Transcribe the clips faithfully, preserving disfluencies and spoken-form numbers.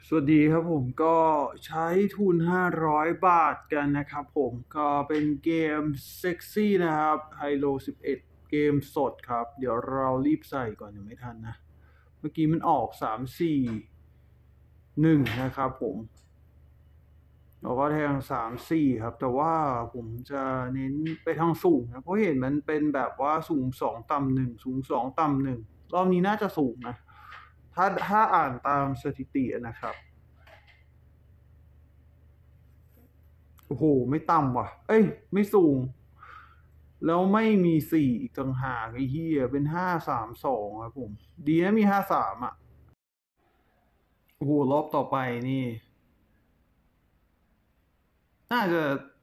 สวัสดีครับผมก็ใช้ทุนห้าร้อยบาทกันนะครับผมก็เป็นเกมเซ็กซี่นะครับ Halo สิบเอ็ดเกมสดครับเดี๋ยวเรารีบใส่ก่อนยังไม่ทันนะเมื่อกี้มันออกสาม สี่ หนึ่งนะครับผมเราก็แทงสาม สี่ครับแต่ว่าผมจะเน้นไปทางสูงนะเพราะเห็นมันเป็นแบบว่าสูงสองต่ำหนึ่งสูงสองต่ำหนึ่งรอบนี้น่าจะสูงนะถ้าถ้าอ่านตามสถิตินะครับ โอ้โหไม่ต่ำว่ะเอ้ยไม่สูงแล้วไม่มีสี่อีกต่างหากไอ้เหี้ยเป็นห้าสามสองครับผมดีนะมีห้าสามอ่ะโอ้โหรอบต่อไปนี่น่าจะ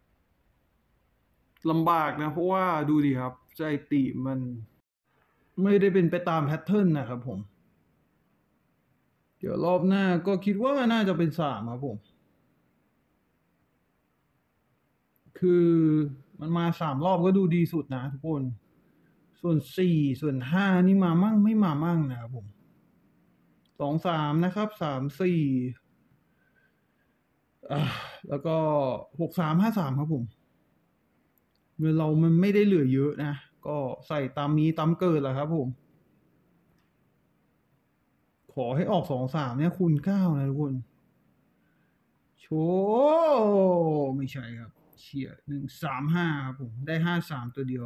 ลำบากนะเพราะว่าดูดิครับสถิติมันไม่ได้เป็นไปตามแพทเทิร์นนะครับผมเดี๋ยวรอบหน้าก็คิดว่าน่าจะเป็นสามครับผมคือมันมาสามรอบก็ดูดีสุดนะทุกคนส่วนสี่ส่วนห้านี่มามั่งไม่มามั่งนะครับผมสองสามนะครับสามสี่อ่าแล้วก็หกสามห้าสามครับผมเงินเรามันไม่ได้เหลือเยอะนะก็ใส่ตามมีตามเกิดแหละครับผมขอให้ออกสองสามเนี่ยคูณเก้านะทุกคนโชว์ไม่ใช่ครับเชียหนึ่งสามห้าครับผมได้ห้าสามตัวเดียว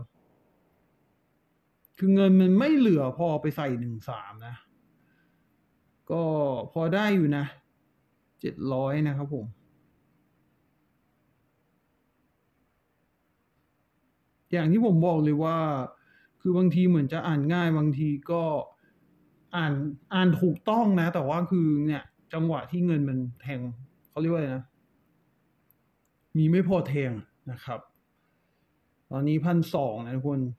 คือเงินมันไม่เหลือพอไปใส่หนึ่งสามนะก็พอได้อยู่นะเจ็ดร้อยนะครับผมอย่างที่ผมบอกเลยว่าคือบางทีเหมือนจะอ่านง่ายบางทีก็อ่านอ่านถูกต้องนะแต่ว่าคือเนี่ยจังหวะที่เงินมันแทงเขาเรียกว่าอะไรนะมีไม่พอแทงนะครับตอนนี้พันสองนะทุกคน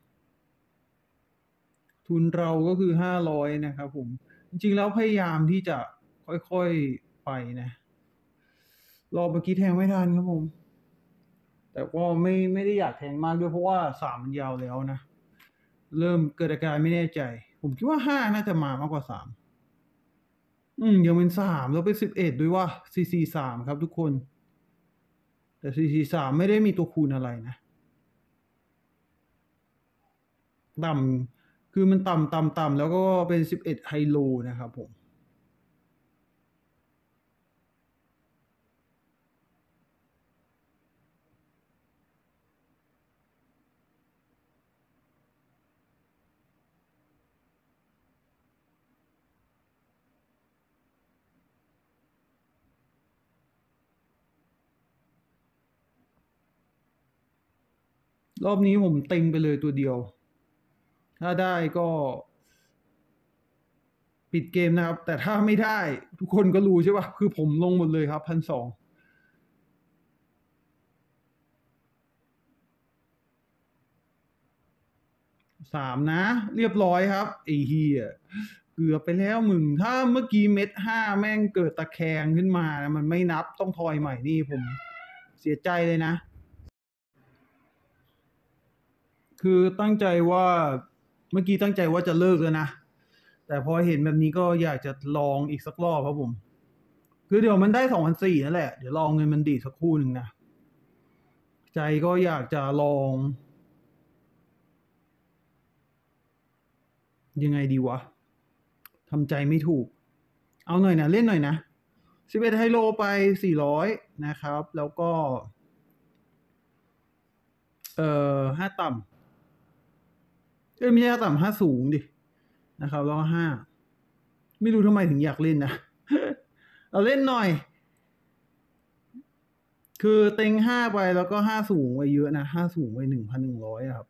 ทุนเราก็คือห้าร้อยนะครับผมจริงๆแล้วพยายามที่จะค่อยๆไปนะรอบเมื่อกี้แทงไม่ทันครับผมแต่ก็ไม่ไม่ได้อยากแทงมากด้วยเพราะว่าสามมันยาวแล้วนะเริ่มเกิดอาการไม่แน่ใจผมคิดว่าห้าน่าจะมามากกว่าสามอืมยังเป็นสามแล้วเป็นสิบเอ็ดด้วยว่าสี่สี่สามครับทุกคนแต่สี่สี่สามไม่ได้มีตัวคูณอะไรนะต่ำคือมันต่ำต่ำต่ำแล้วก็เป็นสิบเอ็ดไฮโลนะครับผมรอบนี้ผมเต็งไปเลยตัวเดียวถ้าได้ก็ปิดเกมนะครับแต่ถ้าไม่ได้ทุกคนก็รู้ใช่ป่ะคือผมลงหมดเลยครับพันสองสามนะเรียบร้อยครับไอ้เฮียเกือบไปแล้วมึงถ้าเมื่อกี้เม็ดห้าแม่งเกิดตะแคงขึ้นมานะมันไม่นับต้องทอยใหม่นี่ผมเสียใจเลยนะคือตั้งใจว่าเมื่อกี้ตั้งใจว่าจะเลิกแล้วนะแต่พอเห็นแบบนี้ก็อยากจะลองอีกสักรอบครับผมคือเดี๋ยวมันได้สองพันสี่นั่นแหละเดี๋ยวลองเงินมันดีสักครู่หนึ่งนะใจก็อยากจะลองยังไงดีวะทำใจไม่ถูกเอาหน่อยนะเล่นหน่อยนะสิบเอ็ดไฮโลไปสี่ร้อยนะครับแล้วก็เอ่อห้าต่ำเอ้ยไม่ใช่ห้าต่ำห้าสูงดินะครับแล้วก็ห้าไม่รู้ทำไมถึงอยากเล่นนะเอาเล่นหน่อยคือเต็งห้าไปแล้วก็ห้าสูงไว้เยอะนะห้าสูงไว้หนึ่งพันหนึ่งร้อยครับ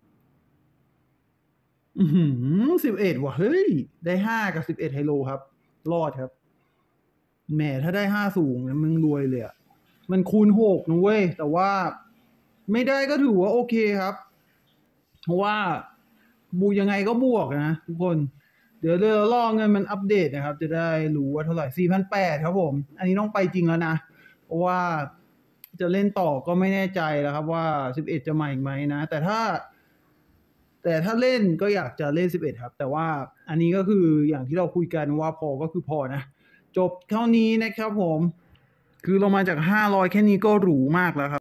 อือหือสิบเอ็ดว่ะเฮ้ยได้ห้ากับสิบเอ็ดไฮโลครับรอดครับแหมถ้าได้ห้าสูงเนี่ยมึงรวยเลยอะมันคูณหกนะเว้ยแต่ว่าไม่ได้ก็ถือว่าโอเคครับเพราะว่าบูยังไงก็บวกนะทุกคนเดี๋ยวเดี๋ยวรอเงินมันอัปเดตนะครับจะได้รู้ว่าเท่าไหร่สี่พันแปดครับผมอันนี้ต้องไปจริงแล้วนะเพราะว่าจะเล่นต่อก็ไม่แน่ใจแล้วครับว่าสิบเอ็ดจะมาอีกไหมนะแต่ถ้าแต่ถ้าเล่นก็อยากจะเล่นสิบเอ็ดครับแต่ว่าอันนี้ก็คืออย่างที่เราคุยกันว่าพอก็คือพอนะจบเท่านี้นะครับผม คือเรามาจากห้าร้อยแค่นี้ก็หรูมากแล้วครับ